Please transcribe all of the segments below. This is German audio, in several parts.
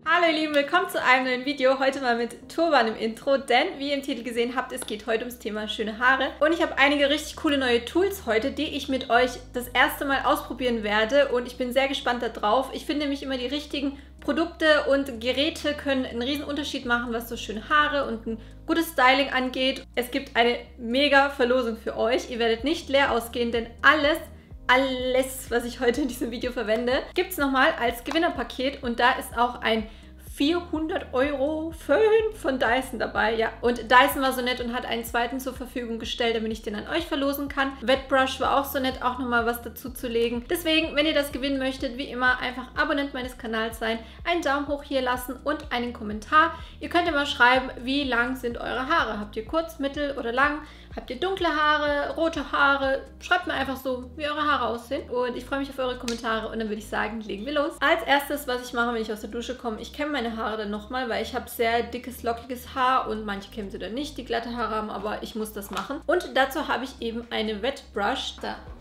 Hallo ihr Lieben, willkommen zu einem neuen Video. Heute mal mit Turban im Intro, denn wie ihr im Titel gesehen habt, es geht heute ums Thema schöne Haare. Und ich habe einige richtig coole neue Tools heute, die ich mit euch das erste Mal ausprobieren werde und ich bin sehr gespannt darauf. Ich finde nämlich immer, die richtigen Produkte und Geräte können einen riesen Unterschied machen, was so schöne Haare und ein gutes Styling angeht. Es gibt eine mega Verlosung für euch. Ihr werdet nicht leer ausgehen, denn alles, was ich heute in diesem Video verwende, gibt es nochmal als Gewinnerpaket und da ist auch ein 400 € Föhn von Dyson dabei. Ja, und Dyson war so nett und hat einen zweiten zur Verfügung gestellt, damit ich den an euch verlosen kann. Wetbrush war auch so nett, auch nochmal was dazu zu legen. Deswegen, wenn ihr das gewinnen möchtet, wie immer, einfach Abonnent meines Kanals sein, einen Daumen hoch hier lassen und einen Kommentar. Ihr könnt ja mal schreiben, wie lang sind eure Haare? Habt ihr kurz, mittel oder lang? Habt ihr dunkle Haare, rote Haare? Schreibt mir einfach so, wie eure Haare aussehen. Und ich freue mich auf eure Kommentare und dann würde ich sagen, legen wir los. Als erstes, was ich mache, wenn ich aus der Dusche komme, ich kämme meine Haare dann nochmal, weil ich habe sehr dickes, lockiges Haar und manche kämmen sie dann nicht, die glatte Haare haben, aber ich muss das machen. Und dazu habe ich eben eine Wetbrush.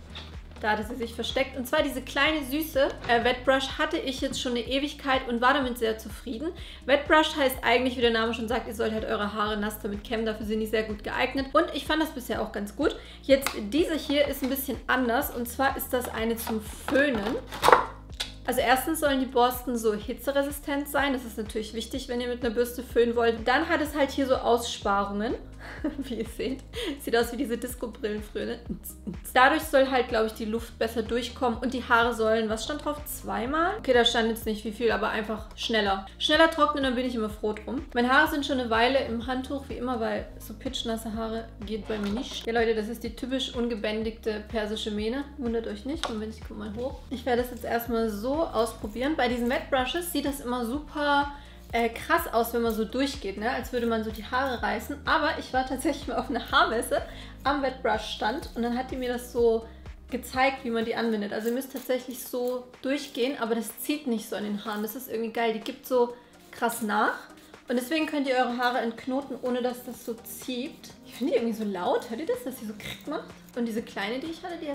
Da hatte sie sich versteckt. Und zwar diese kleine, süße Wetbrush hatte ich jetzt schon eine Ewigkeit und war damit sehr zufrieden. Wetbrush heißt eigentlich, wie der Name schon sagt, ihr sollt halt eure Haare nass damit kämmen. Dafür sind die sehr gut geeignet. Und ich fand das bisher auch ganz gut. Jetzt, diese hier ist ein bisschen anders. Und zwar ist das eine zum Föhnen. Also erstens sollen die Borsten so hitzeresistent sein. Das ist natürlich wichtig, wenn ihr mit einer Bürste föhnen wollt. Dann hat es halt hier so Aussparungen, wie ihr seht. Sieht aus wie diese Disco-Brillen früher, ne? Dadurch soll halt, glaube ich, die Luft besser durchkommen und die Haare sollen, was stand drauf? Zweimal? Okay, da stand jetzt nicht wie viel, aber einfach schneller. Schneller trocknen, dann bin ich immer froh drum. Meine Haare sind schon eine Weile im Handtuch, wie immer, weil so pitschnasse Haare geht bei mir nicht. Ja, Leute, das ist die typisch ungebändigte persische Mähne. Wundert euch nicht. Und wenn ich gucke mal hoch. Ich werde das jetzt erstmal so ausprobieren. Bei diesen Wetbrushes sieht das immer super krass aus, wenn man so durchgeht, ne? Als würde man so die Haare reißen. Aber ich war tatsächlich mal auf einer Haarmesse am Wetbrush-Stand und dann hat die mir das so gezeigt, wie man die anwendet. Also ihr müsst tatsächlich so durchgehen, aber das zieht nicht so an den Haaren. Das ist irgendwie geil. Die gibt so krass nach. Und deswegen könnt ihr eure Haare entknoten, ohne dass das so zieht. Ich finde die irgendwie so laut. Hört ihr das, dass sie so krick macht? Und diese kleine, die ich hatte, die hat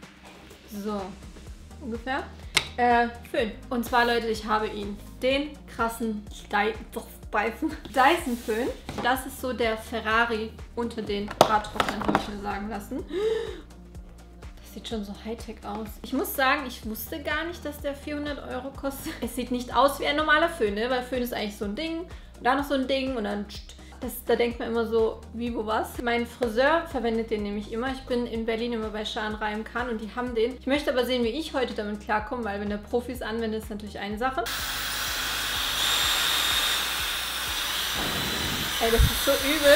das so ungefähr. Föhn. Und zwar, Leute, ich habe ihn. Den krassen Dyson Föhn. Das ist so der Ferrari unter den Haartrocknern, habe ich mir sagen lassen. Das sieht schon so Hightech aus. Ich muss sagen, ich wusste gar nicht, dass der 400 € kostet. Es sieht nicht aus wie ein normaler Föhn, ne? Weil Föhn ist eigentlich so ein Ding und da noch so ein Ding und dann... Da denkt man immer so, wie, wo, was. Mein Friseur verwendet den nämlich immer. Ich bin in Berlin immer bei Schahn Reim Khan und die haben den. Ich möchte aber sehen, wie ich heute damit klarkomme, weil wenn der Profis anwendet, ist natürlich eine Sache. Ey, das ist so übel.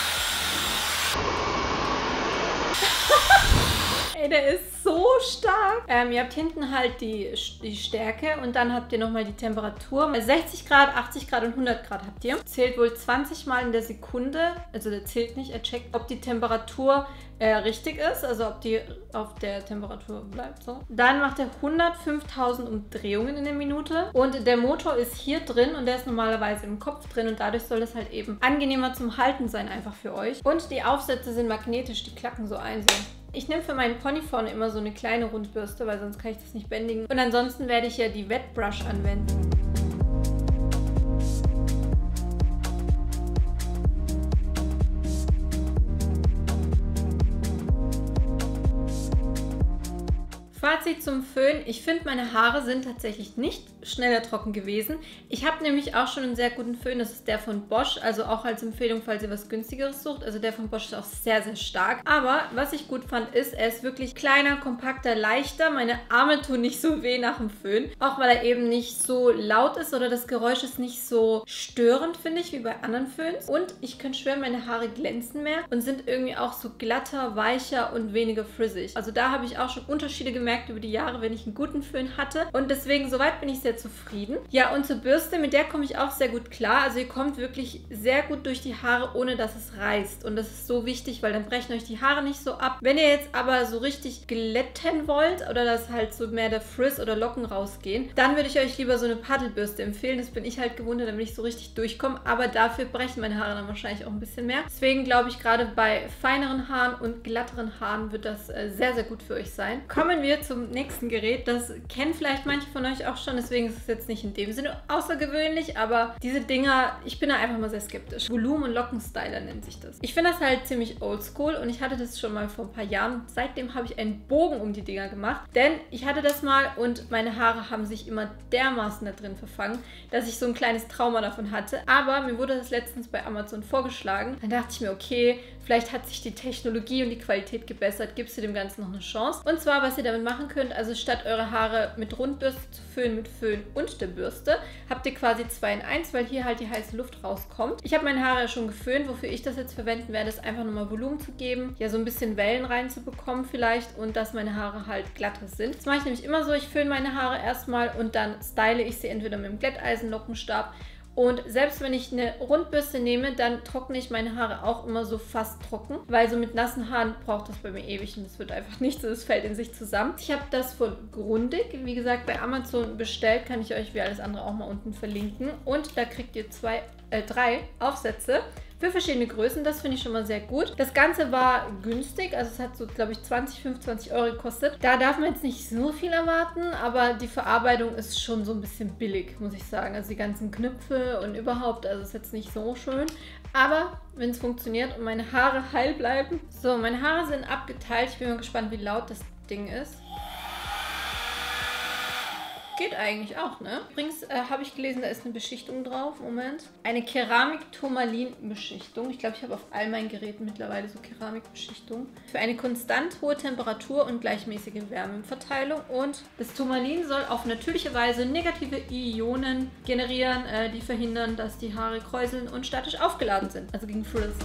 Ey, der ist so stark. Ihr habt hinten halt die Stärke und dann habt ihr nochmal die Temperatur. 60 Grad, 80 Grad und 100 Grad habt ihr. Zählt wohl 20 Mal in der Sekunde. Also der zählt nicht, er checkt, ob die Temperatur richtig ist. Also ob die auf der Temperatur bleibt. So. Dann macht er 105.000 Umdrehungen in der Minute. Und der Motor ist hier drin und der ist normalerweise im Kopf drin. Und dadurch soll das halt eben angenehmer zum Halten sein einfach für euch. Und die Aufsätze sind magnetisch, die klacken so ein. So. Ich nehme für meinen Pony vorne immer so eine kleine Rundbürste, weil sonst kann ich das nicht bändigen. Und ansonsten werde ich ja die Wetbrush anwenden. Fazit zum Föhn. Ich finde, meine Haare sind tatsächlich nicht schneller trocken gewesen. Ich habe nämlich auch schon einen sehr guten Föhn. Das ist der von Bosch. Also auch als Empfehlung, falls ihr was günstigeres sucht. Also der von Bosch ist auch sehr, sehr stark. Aber was ich gut fand, ist, er ist wirklich kleiner, kompakter, leichter. Meine Arme tun nicht so weh nach dem Föhn. Auch weil er eben nicht so laut ist oder das Geräusch ist nicht so störend, finde ich, wie bei anderen Föhns. Und ich kann schwören, meine Haare glänzen mehr und sind irgendwie auch so glatter, weicher und weniger frizzig. Also da habe ich auch schon Unterschiede gemerkt über die Jahre, wenn ich einen guten Föhn hatte. Und deswegen, soweit bin ich sehr zufrieden. Ja, und zur Bürste, mit der komme ich auch sehr gut klar. Also ihr kommt wirklich sehr gut durch die Haare, ohne dass es reißt. Und das ist so wichtig, weil dann brechen euch die Haare nicht so ab. Wenn ihr jetzt aber so richtig glätten wollt oder dass halt so mehr der Frizz oder Locken rausgehen, dann würde ich euch lieber so eine Paddelbürste empfehlen. Das bin ich halt gewohnt, damit ich so richtig durchkomme. Aber dafür brechen meine Haare dann wahrscheinlich auch ein bisschen mehr. Deswegen glaube ich, gerade bei feineren Haaren und glatteren Haaren wird das sehr, sehr gut für euch sein. Kommen wir zum zum nächsten Gerät. Das kennen vielleicht manche von euch auch schon, deswegen ist es jetzt nicht in dem Sinne außergewöhnlich, aber diese Dinger, ich bin da einfach mal sehr skeptisch. Volumen- und Lockenstyler nennt sich das. Ich finde das halt ziemlich oldschool und ich hatte das schon mal vor ein paar Jahren. Seitdem habe ich einen Bogen um die Dinger gemacht, denn ich hatte das mal und meine Haare haben sich immer dermaßen da drin verfangen, dass ich so ein kleines Trauma davon hatte. Aber mir wurde das letztens bei Amazon vorgeschlagen. Dann dachte ich mir, okay, vielleicht hat sich die Technologie und die Qualität gebessert, gibst du dem Ganzen noch eine Chance. Und zwar, was ihr damit machen könnt, also statt eure Haare mit Rundbürste zu föhnen, mit Föhn und der Bürste, habt ihr quasi 2 in 1, weil hier halt die heiße Luft rauskommt. Ich habe meine Haare ja schon geföhnt, wofür ich das jetzt verwenden werde, ist einfach nochmal Volumen zu geben, ja so ein bisschen Wellen reinzubekommen vielleicht und dass meine Haare halt glatter sind. Das mache ich nämlich immer so, ich föhne meine Haare erstmal und dann style ich sie entweder mit dem Glätteisenlockenstab. Und selbst wenn ich eine Rundbürste nehme, dann trockne ich meine Haare auch immer so fast trocken, weil so mit nassen Haaren braucht das bei mir ewig und das wird einfach nichts, das fällt in sich zusammen. Ich habe das von Grundig, wie gesagt, bei Amazon bestellt, kann ich euch wie alles andere auch mal unten verlinken. Und da kriegt ihr 3 Aufsätze für verschiedene Größen, das finde ich schon mal sehr gut. Das Ganze war günstig, also es hat so, glaube ich, 25 Euro gekostet. Da darf man jetzt nicht so viel erwarten, aber die Verarbeitung ist schon so ein bisschen billig, muss ich sagen. Also die ganzen Knöpfe und überhaupt, also ist jetzt nicht so schön. Aber wenn es funktioniert und meine Haare heil bleiben. So, meine Haare sind abgeteilt. Ich bin mal gespannt, wie laut das Ding ist. Geht eigentlich auch, ne? Übrigens habe ich gelesen, da ist eine Beschichtung drauf. Moment. Eine Keramik-Turmalin-Beschichtung. Ich glaube, ich habe auf all meinen Geräten mittlerweile so Keramikbeschichtung. Für eine konstant hohe Temperatur und gleichmäßige Wärmeverteilung. Und das Turmalin soll auf natürliche Weise negative Ionen generieren, die verhindern, dass die Haare kräuseln und statisch aufgeladen sind. Also gegen Frizz.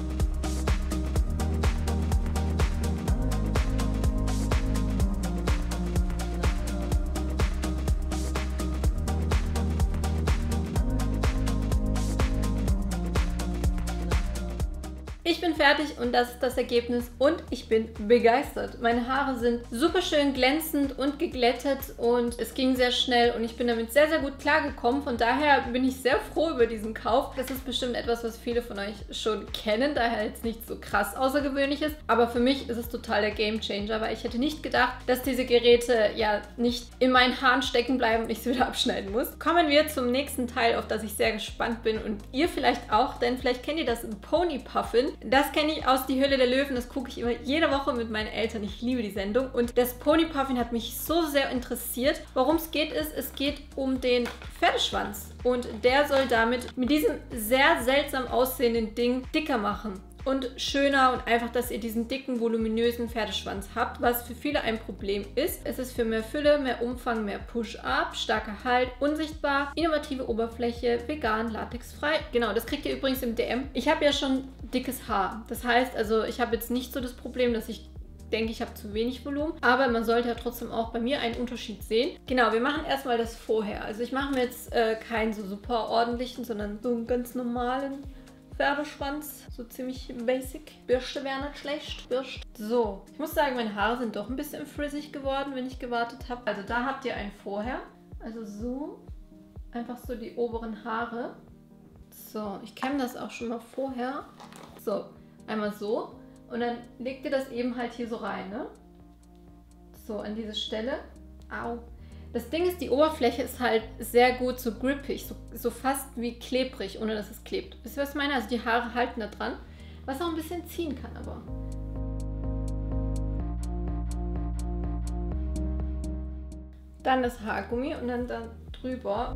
Ich bin fertig und das ist das Ergebnis und ich bin begeistert. Meine Haare sind super schön glänzend und geglättet und es ging sehr schnell und ich bin damit sehr, sehr gut klargekommen. Von daher bin ich sehr froh über diesen Kauf. Das ist bestimmt etwas, was viele von euch schon kennen, daher jetzt nicht so krass außergewöhnlich ist. Aber für mich ist es total der Gamechanger, weil ich hätte nicht gedacht, dass diese Geräte ja nicht in meinen Haaren stecken bleiben und ich sie wieder abschneiden muss. Kommen wir zum nächsten Teil, auf das ich sehr gespannt bin und ihr vielleicht auch, denn vielleicht kennt ihr das Pony Puffin. Das kenne ich aus Die Höhle der Löwen, das gucke ich immer jede Woche mit meinen Eltern. Ich liebe die Sendung und das Pony Puffin hat mich so sehr interessiert. Worum es geht ist, es geht um den Pferdeschwanz und der soll damit mit diesem sehr seltsam aussehenden Ding dicker machen. Und schöner und einfach, dass ihr diesen dicken, voluminösen Pferdeschwanz habt, was für viele ein Problem ist. Es ist für mehr Fülle, mehr Umfang, mehr Push-Up, starker Halt, unsichtbar, innovative Oberfläche, vegan, latexfrei. Genau, das kriegt ihr übrigens im DM. Ich habe ja schon dickes Haar. Das heißt, also ich habe jetzt nicht so das Problem, dass ich denke, ich habe zu wenig Volumen, aber man sollte ja trotzdem auch bei mir einen Unterschied sehen. Genau, wir machen erstmal das vorher. Also ich mache mir jetzt keinen so super ordentlichen, sondern so einen ganz normalen Pferdeschwanz, so ziemlich basic. Bürste wäre nicht schlecht. Bürste. So, ich muss sagen, meine Haare sind doch ein bisschen frizzig geworden, wenn ich gewartet habe. Also da habt ihr ein Vorher. Also so, einfach so die oberen Haare. So, ich kämme das auch schon mal vorher. So, einmal so. Und dann legt ihr das eben halt hier so rein, ne? So, an diese Stelle. Au. Das Ding ist, die Oberfläche ist halt sehr gut so grippig, so fast wie klebrig, ohne dass es klebt. Wisst ihr, was ich meine? Also die Haare halten da dran, was auch ein bisschen ziehen kann, aber. Dann das Haargummi und dann drüber.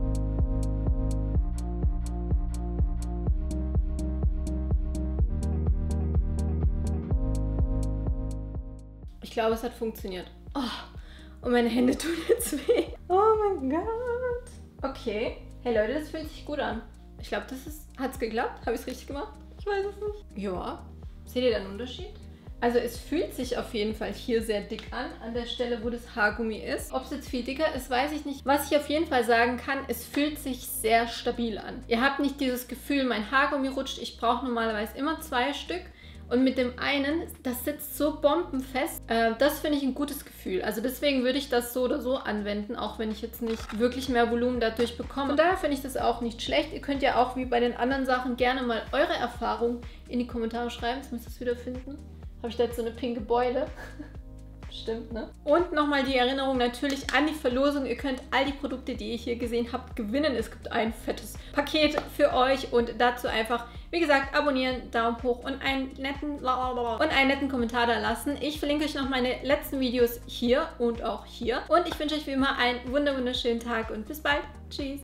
Ich glaube, es hat funktioniert. Oh. Und meine Hände tun jetzt weh. Oh mein Gott. Okay. Hey Leute, das fühlt sich gut an. Ich glaube, hat's geklappt? Habe ich es richtig gemacht? Ich weiß es nicht. Ja. Seht ihr da einen Unterschied? Also es fühlt sich auf jeden Fall hier sehr dick an der Stelle, wo das Haargummi ist. Ob es jetzt viel dicker ist, weiß ich nicht. Was ich auf jeden Fall sagen kann, es fühlt sich sehr stabil an. Ihr habt nicht dieses Gefühl, mein Haargummi rutscht. Ich brauche normalerweise immer 2 Stück. Und mit dem einen, das sitzt so bombenfest. Das finde ich ein gutes Gefühl. Also deswegen würde ich das so oder so anwenden, auch wenn ich jetzt nicht wirklich mehr Volumen dadurch bekomme. Und daher finde ich das auch nicht schlecht. Ihr könnt ja auch wie bei den anderen Sachen gerne mal eure Erfahrungen in die Kommentare schreiben. Jetzt müsst ihr es wieder finden. Habe ich da jetzt so eine pinke Beule? Stimmt, ne? Und nochmal die Erinnerung natürlich an die Verlosung. Ihr könnt all die Produkte, die ihr hier gesehen habt, gewinnen. Es gibt ein fettes Paket für euch und dazu einfach, wie gesagt, abonnieren, Daumen hoch und einen netten Kommentar da lassen. Ich verlinke euch noch meine letzten Videos hier und auch hier. Und ich wünsche euch wie immer einen wunderschönen Tag und bis bald. Tschüss.